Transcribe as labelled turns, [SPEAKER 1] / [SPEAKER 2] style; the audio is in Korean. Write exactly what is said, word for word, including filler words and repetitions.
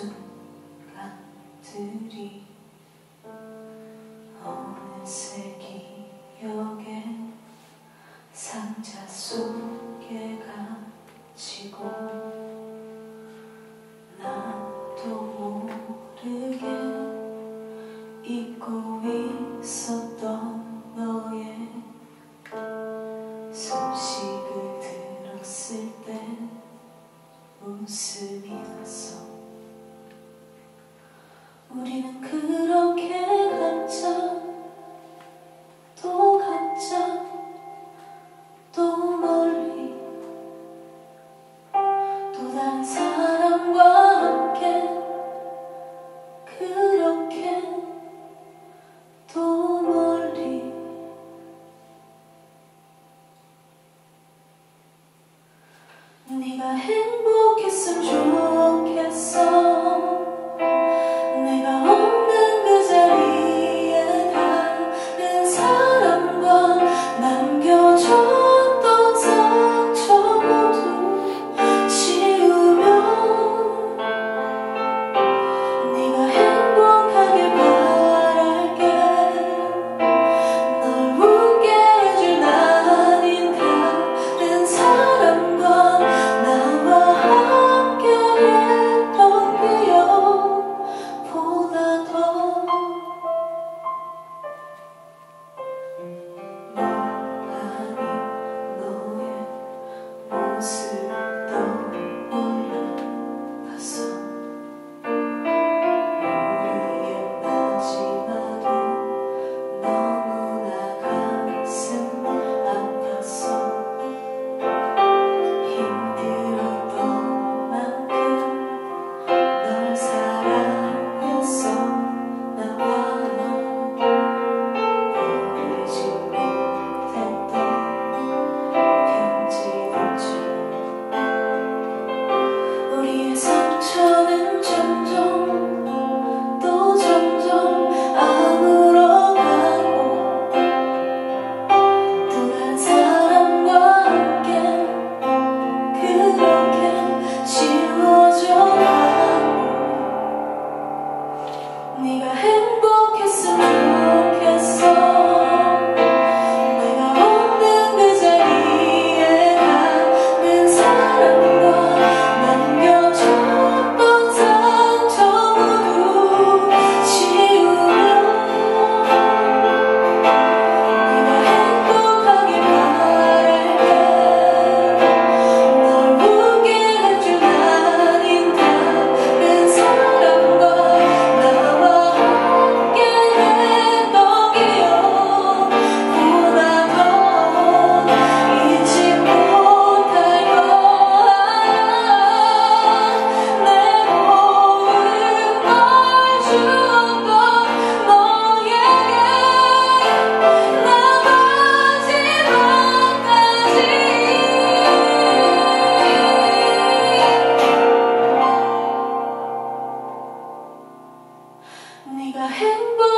[SPEAKER 1] 순간들이 어느새 기억의 상자 속에 갇히고 나도 모르게 잊고 있었던 너의 소식을 들었을 때 웃음이 났어. 우리는 그렇게 가짜 또 가짜 또 멀리 또 다른 사람과 함께 그렇게 또 멀리 네가 행복했으면 좋겠어. 내가 없는 그 자리에 다른 사람과 남겨줬던 상처 모두 지우며 네가 행복하길 바랄게. 널 웃게 해줄 아닌 다른 사람과 나와 함께 했던 기억보다 더 멍하니 너의 모습 떠올려 봤어. 우리의 마지막은 너무나 가슴 아팠어. 힘들었던 만큼 널 사랑했어. 나와 너 보내지 못했던 편지들처럼 우리의 상처는 점점 또 점점 아물어가고 또 다른 사람과 함께 그렇게 지워져가고 네가 행복했으면 좋겠어. 내가 없는 그 자리에 다른 사람과 남겨줬던 상처 모두 지우며 네가 행복하길 바랄게. 널 웃게 해줄 아닌 다른 사람과 나와 함께 했던 기억보다 더 잊지 못할 거야. 내 모든 걸 주었던 너에게 나 마지막까지 네가 행복